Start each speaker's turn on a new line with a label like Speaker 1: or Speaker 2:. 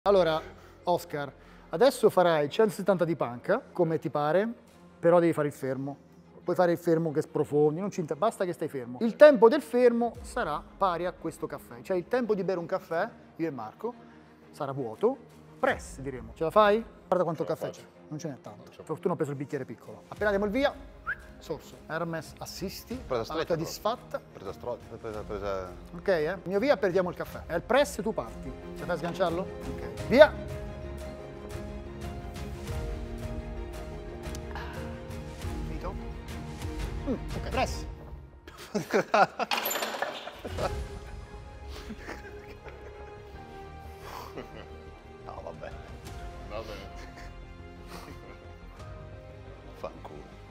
Speaker 1: Allora, Oscar, adesso farai 170 di panca, come ti pare, però devi fare il fermo. Puoi fare il fermo che sprofondi, non ci basta che stai fermo. Il tempo del fermo sarà pari a questo caffè, cioè il tempo di bere un caffè, io e Marco, sarà vuoto, press diremo. Ce la fai? Guarda quanto caffè c'è, non ce n'è tanto. Fortuna ho preso il bicchiere piccolo. Appena andiamo il via, sorso. Hermes assisti,
Speaker 2: Presa
Speaker 1: alla tua
Speaker 2: stretta,
Speaker 1: disfatta.
Speaker 2: presa...
Speaker 1: Ok, eh? Il mio via perdiamo il caffè. È il press, tu parti. Ce fai a sganciarlo? Ok. Via! Finito? Ok, press.
Speaker 2: No, vabbè.
Speaker 3: Va bene.
Speaker 2: Fanculo.